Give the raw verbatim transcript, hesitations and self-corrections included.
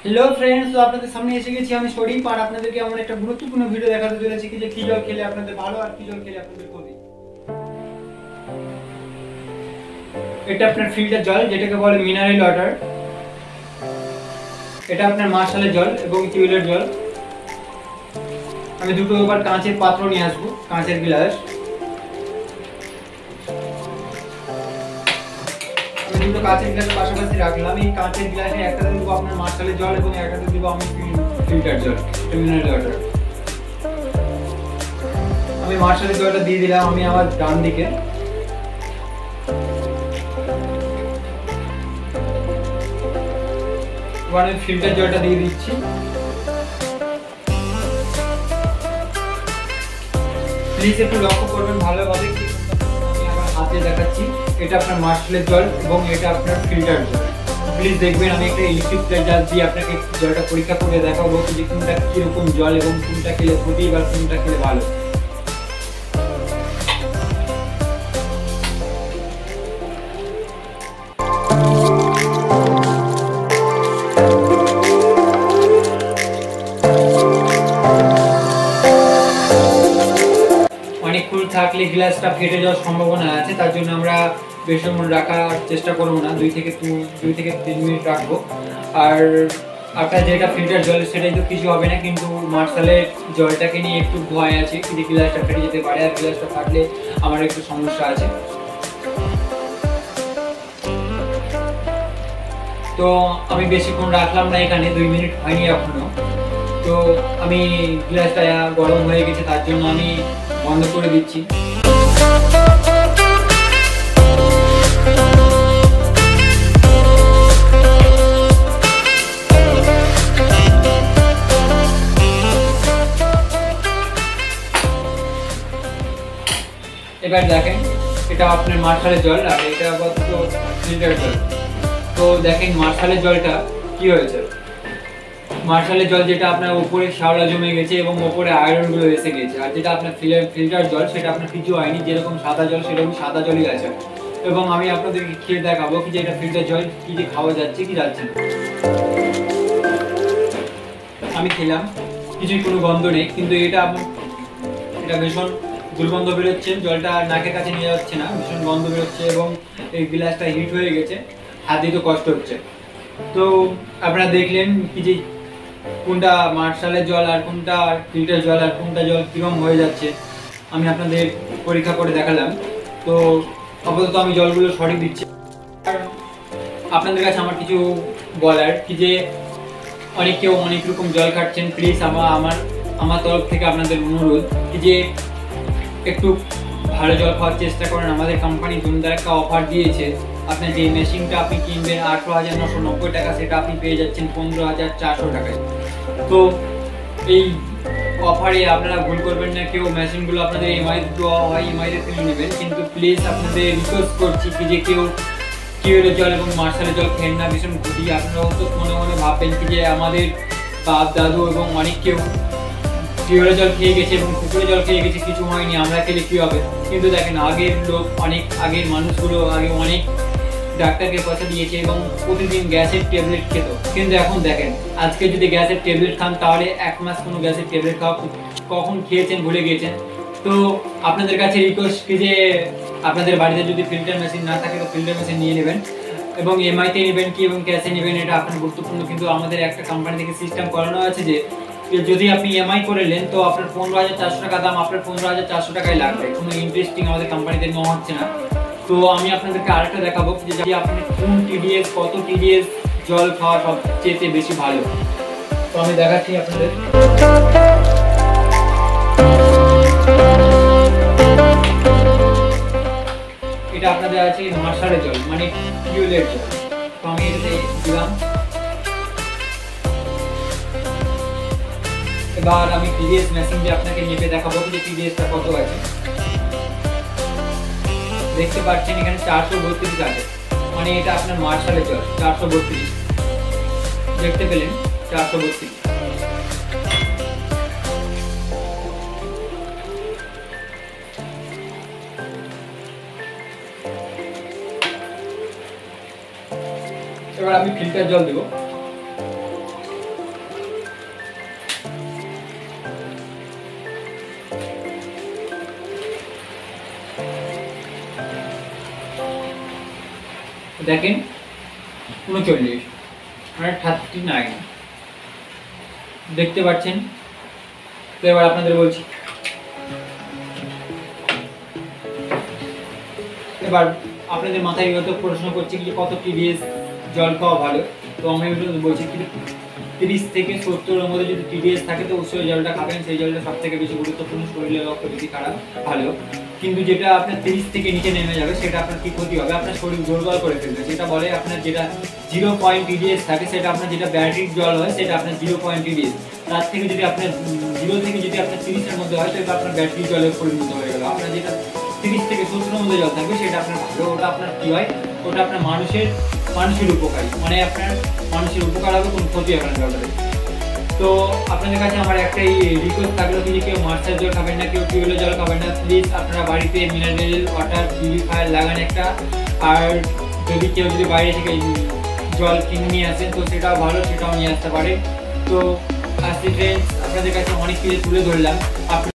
Hello friends, তো আপনাদের সামনে এসে গেছি আমি শরীফ, আর আপনাদেরকে এমন একটা গুরুত্বপূর্ণ ভিডিও দেখাতে চলেছি কি যে কি জল খেলে আপনাদের ভালো আর কি জল খেলে আপনাদের ক্ষতি। এটা আপনার ফিল্টার জল, যেটাকে বলে মিনারেল ওয়াটার। এটা আপনার মার্শালের জল এবং টিউবওয়েলের জল। আমি দুটো এবার কাঁচের পাত্র নিয়ে আসবো, কাঁচের গ্লাস। আমি দুটো কাঁচের গ্লাস পাশাপাশি রাখলাম। এই কাঁচের গ্লাসে একটাতে দেবো আপনার মার্শালের জল এবং একটাতে দেবো আমি ফিল্টার জল, মিনারেল ওয়াটার। আমি মার্শালের জলটা দিয়ে দিলাম আমি আমার ডান দিকে। এবার আমি ফিল্টার জলটা দিয়ে দিচ্ছি। প্লিজ একটু লক্ষ্য করবেন ভালোভাবে, আমি আমার হাতে দেখাচ্ছি। এটা আপনার মার্শালের জল এবং এটা আপনার ফিল্টার জল। প্লিজ দেখবেন, আমি একটা ইলেকট্রিক জার দিয়ে আপনাকে জলটা পরীক্ষা করে দেখাবো যে কোনটা কিরকম জল এবং কোনটা খেলে ক্ষতি বা কোনটা খেলে ভালো। অনেকক্ষণ থাকলে গ্লাসটা ফেটে যাওয়ার সম্ভাবনা আছে, তার জন্য আমরা বেশিক্ষণ রাখার চেষ্টা করবো না, দুই থেকে দুই থেকে তিন মিনিট রাখবো। আর আপনার যেটা ফিল্টার জল সেটাই তো কিছু হবে না, কিন্তু মার্শালের জলটাকে নিয়ে একটু ভয় আছে যে গ্লাসটা ফেটে যেতে পারে, আর গ্লাসটা ফাটলে আমার একটু সমস্যা আছে। তো আমি বেশিক্ষণ রাখলাম না, এখানে দুই মিনিট হয়নি এখনো। তো আমি গ্লাসটা গরম হয়ে গেছে, তার জন্য আমি বন্ধ করে দিচ্ছি। এবার দেখেন, এটা আপনার মার্শালের জল আর এটা ফিল্টার জল। তো দেখেন মার্শালের জলটা কি হয়েছে। মার্শালের জল যেটা আপনার উপরে শ্যাওলা জমে গেছে এবং উপরে আয়রন গুলো এসে গেছে, আর যেটা আপনার ফিল্টার জল সেটা আপনার কিছু হয়নি, যেরকম সাদা জল সেরকম সাদা জলই আছে। এবং আমি আপনাদেরকে খেয়ে দেখাবো কি যে এটা ফিল্টার জল কি যে খাওয়া যাচ্ছে কি যাচ্ছে না। আমি খেলাম, কিছুই কোনো গন্ধ নেই, কিন্তু এটা এটা ভীষণ দুর্গন্ধ বেরোচ্ছে। জলটা নাকের কাছে নিয়ে যাচ্ছে না, ভীষণ গন্ধ বেরোচ্ছে এবং এই গ্লাসটা হিট হয়ে গেছে, হাত দিতে কষ্ট হচ্ছে। তো আপনারা দেখলেন কি যে কোনটা মার্শালের জল আর কোনটা ফিল্টার জল আর কোনটা জল কিরকম হয়ে যাচ্ছে আমি আপনাদের পরীক্ষা করে দেখালাম। তো আপাতত আমি জলগুলো সঠিক দিচ্ছি। আর আপনাদের কাছে আমার কিছু বলার কি যে অনেক কেউ অনেক রকম জল খাচ্ছেন, প্লিজ আমার আমার আমার তরফ থেকে আপনাদের অনুরোধ কি যে একটু ভালো জল খাওয়ার চেষ্টা করেন। আমাদের কোম্পানি জুমদার একটা অফার দিয়েছে, আপনার যে মেশিনটা আপনি কিনবেন আঠারো হাজার নশো নব্বই টাকা, সেটা আপনি পেয়ে যাচ্ছেন পনেরো হাজার চারশো টাকায়। তো এই অফারে আপনারা ভুল করবেন না, কেউ মেশিনগুলো আপনাদের এমআই দেওয়া হয় এমআইতে কিনে নেবেন, কিন্তু প্লিজ আপনাদের রিকোয়েস্ট করছি কি যে কেউ টিউবওয়েলের জল এবং মার্শালের জল খেন না, ভীষণ ক্ষতি। আপনারাও তো মনে মনে ভাববেন কি যে আমাদের বাপ দাদু এবং অনেক কেউ টিউবওয়েলের জল খেয়ে গেছে এবং পুকুরের জল খেয়ে গেছে, কিছু হয়নি, আমরা খেলে কি হবে। কিন্তু দেখেন আগের লোক, অনেক আগের মানুষগুলো আগে অনেক ডাক্তারকে পয়সা দিয়েছে এবং প্রতিদিন গ্যাসের ট্যাবলেট খেত, কিন্তু এখন দেখেন আজকে যদি গ্যাসের ট্যাবলেট খান তাহলে এক মাস কোনো গ্যাসের ট্যাবলেট খাওয়া কখন খেয়েছেন ভুলে গিয়েছেন। তো আপনাদের কাছে রিকোয়েস্ট কি যে আপনাদের বাড়িতে যদি ফিল্টার মেশিন না থাকে তো ফিল্টার মেশিন নিয়ে নেবেন, এবং এমআইতে নেবেন কি এবং ক্যাশে নেবেন এটা আপনার গুরুত্বপূর্ণ। কিন্তু আমাদের একটা কোম্পানি থেকে সিস্টেম করানো আছে যে যদি আপনি ইএমআই করে নেন তো আপনার পনেরো হাজার চারশো টাকা দাম আপনার পনেরো হাজার চারশো টাকায় লাগবে, কোনো ইন্টারেস্টিং আমাদের কোম্পানিতে নেওয়া হচ্ছে না। তো আমি আপনাদেরকে আরেকটা দেখাবো যে যদি আপনি কোন টিডিএস কত টিডিএস জল খাওয়া সবচেয়ে বেশি ভালো। তো আমি দেখাচ্ছি আপনাদের। এটা আপনাদের আছে মার্শালের জল, মানে টিউবওয়েলের জল। তো আমি এটাতে দিলাম। এবার আমি টিডিএস মেশিন দিয়ে আপনাকে নেপে দেখাবো যে টিডিএসটা কত আছে। দেখতে পাচ্ছেন এখানে চারশো বত্রিশ আছে, মানে এটা আপনার মার্শালের জল চারশো বত্রিশ, দেখতে পেলেন চারশো বত্রিশ। এবার আমি ফিল্টার জল দেবো। দেখেন উনচল্লিশ মানে থার্টি নাইন দেখতে পাচ্ছেন। তো এবার আপনাদের বলছি, এবার আপনাদের মাথায় হয়তো প্রশ্ন করছে যে কত টিডিএস জল খাওয়া ভালো। তো আমি বলছি তিরিশ থেকে সত্তরের মধ্যে যদি টিডিএস থাকে তো অবশ্যই জলটা খাবেন, সেই জলটা সব থেকে বেশি গুরুত্বপূর্ণ, শরীরের পক্ষে বেশি খারাপ ভালো। কিন্তু যেটা আপনার তিরিশ থেকে নিচে নেমে যাবে সেটা আপনার কি ক্ষতি হবে, আপনার শরীর দুর্বল করে ফেলবে। সেটা বলে আপনার যেটা জিরো পয়েন্ট টিডিএস থাকে সেটা আপনার যেটা ব্যাটারির জল হয় সেটা আপনার জিরো পয়েন্ট টিডিএস, তার থেকে যদি আপনার জিরো থেকে যদি আপনার তিরিশের মধ্যে হয় সেটা আপনার ব্যাটারি জলে পরিণত হয়ে গেল। আপনার যেটা তিরিশ থেকে সত্তরের মধ্যে জল থাকবে সেটা আপনার ভালো, ওটা আপনার কি হয়, ওটা আপনার মানুষের মানুষের উপকারী, মানে আপনার মানুষের উপকার হবে, কোনো ক্ষতি হবে না জলটা। তো আপনাদের কাছে আমার একটাই রিকোয়েস্ট থাকলো কি যে কেউ মার্শাল জল খাবেন না, কেউ টিউবওয়েলের জল খাবেন না, প্লিজ আপনারা বাড়িতে মিনারেল ওয়াটার পিউরিফায়ার লাগান একটা। আর যদি কেউ যদি বাইরে থেকে জল কিনে নিয়ে আসেন তো সেটাও ভালো, সেটাও নিয়ে আসতে পারে। তো আসছি ফ্রেন্ডস, আপনাদের কাছে অনেক কিছু তুলে ধরলাম।